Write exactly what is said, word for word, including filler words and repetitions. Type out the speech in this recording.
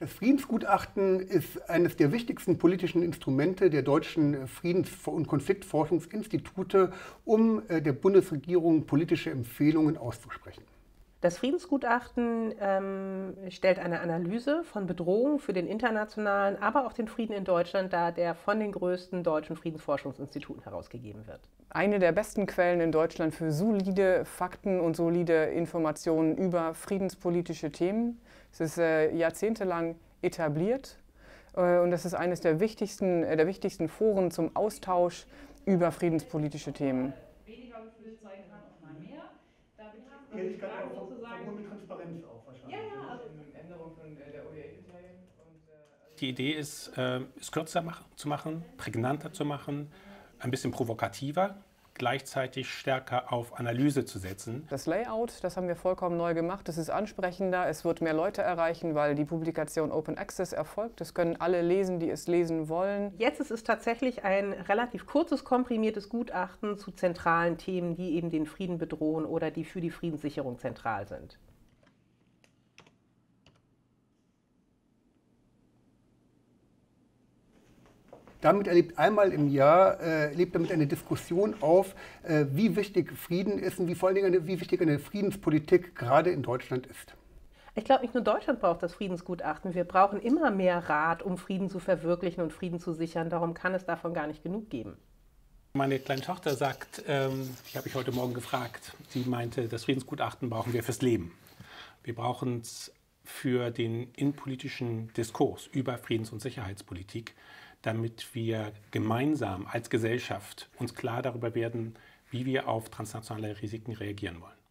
Das Friedensgutachten ist eines der wichtigsten politischen Instrumente der deutschen Friedens- und Konfliktforschungsinstitute, um der Bundesregierung politische Empfehlungen auszusprechen. Das Friedensgutachten ähm, stellt eine Analyse von Bedrohungen für den internationalen, aber auch den Frieden in Deutschland dar, der von den größten deutschen Friedensforschungsinstituten herausgegeben wird. Eine der besten Quellen in Deutschland für solide Fakten und solide Informationen über friedenspolitische Themen. Es ist äh, jahrzehntelang etabliert äh, und das ist eines der wichtigsten, äh, der wichtigsten Foren zum Austausch über friedenspolitische Themen. Ehrlichkeit auch verbunden mit Transparenz auch wahrscheinlich. Ja, ja, also Änderung von der O D A-Kriterien. Die Idee ist, äh, es kürzer mach, zu machen, prägnanter zu machen, ein bisschen provokativer, gleichzeitig stärker auf Analyse zu setzen. Das Layout, das haben wir vollkommen neu gemacht. Es ist ansprechender, es wird mehr Leute erreichen, weil die Publikation Open Access erfolgt. Das können alle lesen, die es lesen wollen. Jetzt ist es tatsächlich ein relativ kurzes, komprimiertes Gutachten zu zentralen Themen, die eben den Frieden bedrohen oder die für die Friedenssicherung zentral sind. Damit erlebt einmal im Jahr äh, lebt damit eine Diskussion auf, äh, wie wichtig Frieden ist und wie vor allen Dingen eine, wie wichtig eine Friedenspolitik gerade in Deutschland ist. Ich glaube, nicht nur Deutschland braucht das Friedensgutachten. Wir brauchen immer mehr Rat, um Frieden zu verwirklichen und Frieden zu sichern. Darum kann es davon gar nicht genug geben. Meine kleine Tochter sagt, ähm, die habe ich heute Morgen gefragt, sie meinte, das Friedensgutachten brauchen wir fürs Leben. Wir brauchen es für den innenpolitischen Diskurs über Friedens- und Sicherheitspolitik, damit wir gemeinsam als Gesellschaft uns klar darüber werden, wie wir auf transnationale Risiken reagieren wollen.